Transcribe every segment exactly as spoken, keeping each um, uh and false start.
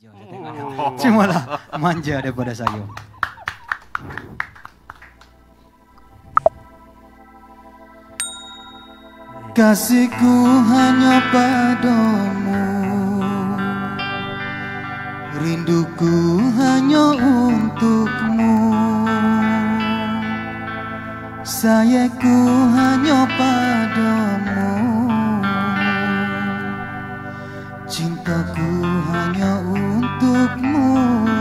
manja. Cumalah manja daripada saya. Kasihku hanya padamu, rinduku hanya untukmu, sayangku hanya padamu, cintaku hanya untukmu.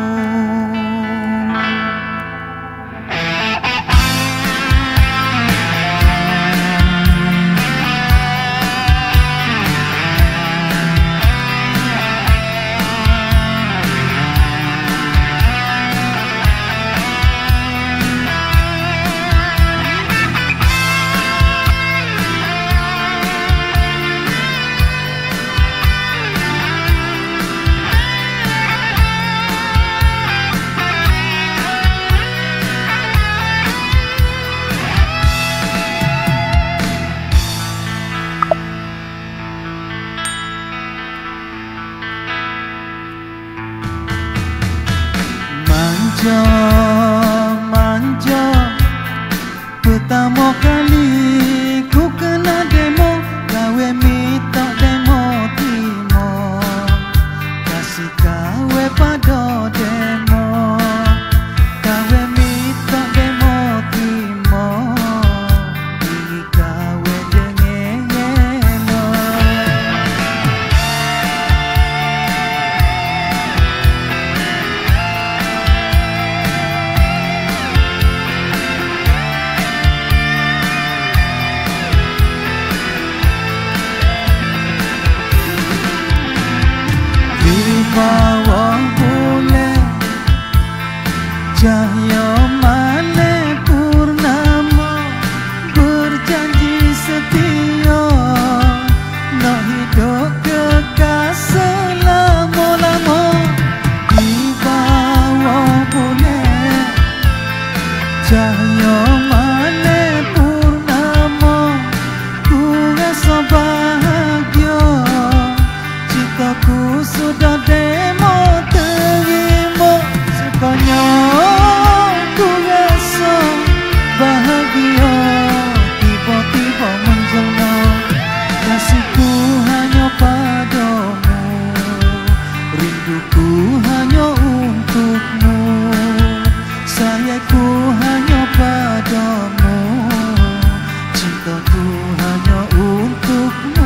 Manja, manja, pertama kali ku kena demo, gawe minta demo timo, kasih gawe pada demo, gawe minta demo timo, ini gawe dengelo. Bawa boleh cahaya mane purnama, berjanji setia nak hidup kekal selama-lama. Di bawah boleh cahaya mane purnama, ku rasa bahagia, cintaku sudah demo terima, sekanya ku rasa bahagia, tiba-tiba menjelma, kasihku hanya padamu, rinduku hanya untukmu, sayangku hanya padamu, cintaku hanya untukmu.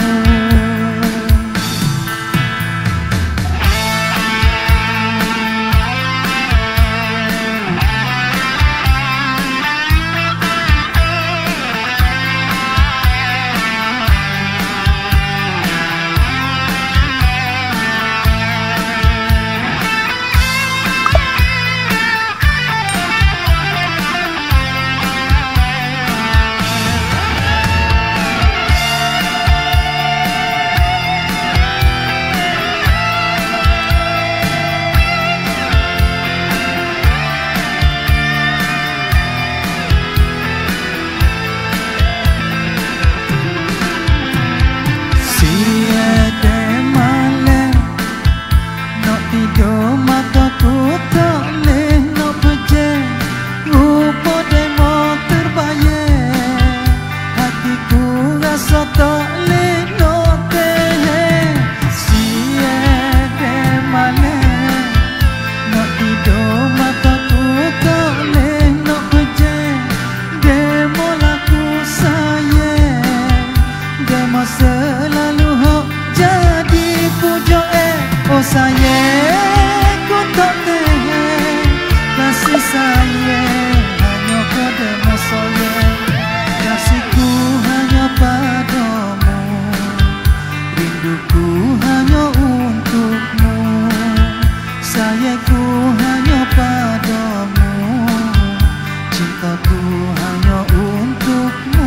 Selalu hok jadi pujuk eh, oh sayang ku tak teh, kasih sayang hanya padamu sayang, kasihku hanya padamu, rinduku hanya untukmu, sayangku hanya padamu, cintaku hanya untukmu.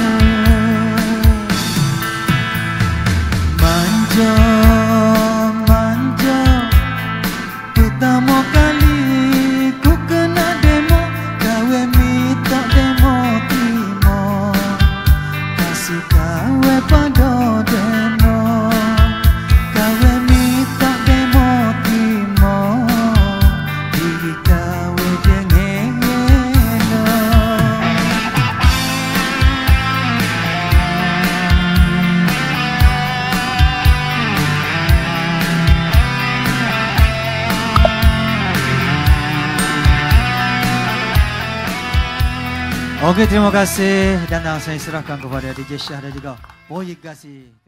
Manja, manja, pertama kali ku kena demo, gawe minta demo timo, kasih gawe pada demo, gawe minta demo timo. Oke, terima kasih dan saya serahkan kepada D J Syah dan juga Boy Gassi.